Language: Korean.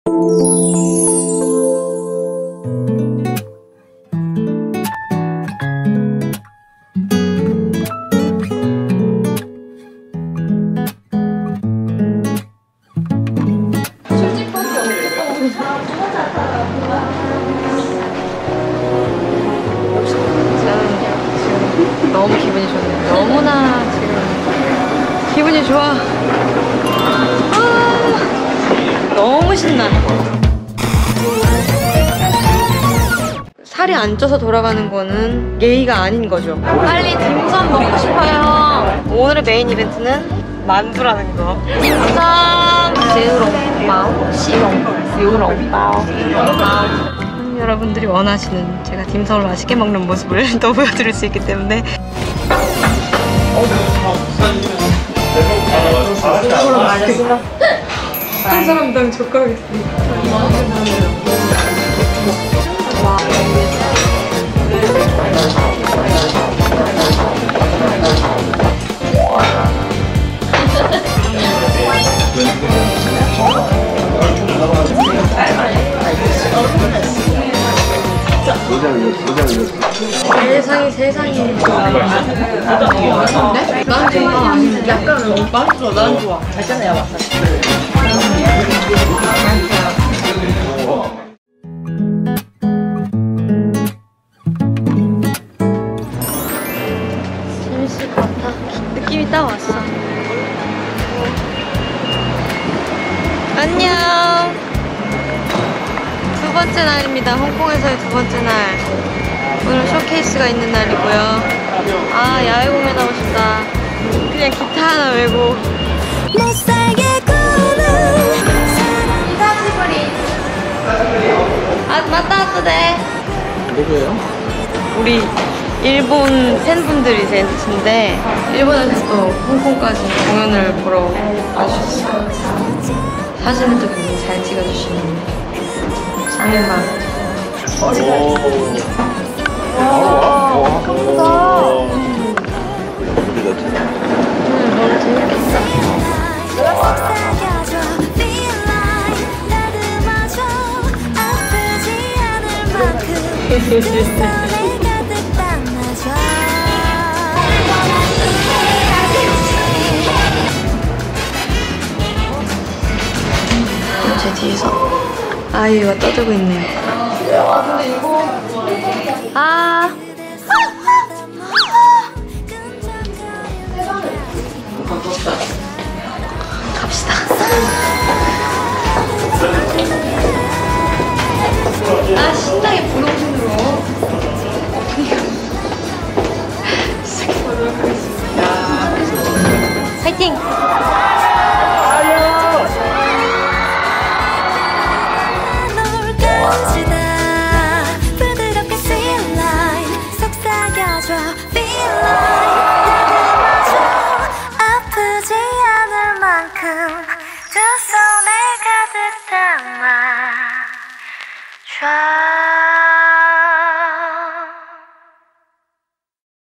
너무 기분이 좋네요. 너무나 지금 기분이 좋아. 너무 신나. 살이 안 쪄서 돌아가는 거는 예의가 아닌 거죠. 빨리 딤섬 먹고 싶어요. 오늘의 메인 이벤트는 만두라는 거. 딤섬 시우롱바오 시우롱바오 여러분들이 원하시는 제가 딤섬을 맛있게 먹는 모습을 또 보여드릴 수 있기 때문에 이걸로 말했어. 한 사람당 젓가락이 있으니까. 세상이 맛있는데? 난 좋아. 약간 맛있어. 난 좋아. 맛있잖아요. 재밌을 것 같아. 느낌이 딱 왔어. 안녕. 두 번째 날입니다. 홍콩에서의 두 번째 날. 오늘 쇼케이스가 있는 날이고요. 아, 야외 공연하고 싶다. 그냥 기타 하나 메고. 아, 맞다, 또 돼. 누구예요? 우리 일본 팬분들이신데 일본에서 또 홍콩까지 공연을 보러 와주셨어요. 사진을 또 굉장히 잘 찍어주시는 샤넬맘. 와, 예쁘다. 너무 재밌겠다. 제 뒤에서 아이유가 떠들고 있네요. 아. 갑시다. 아, 신나게 분홍신으로 시작해보도록 하겠습니다. 파이팅! 아프지 않을 만큼 두 손에 가득 담아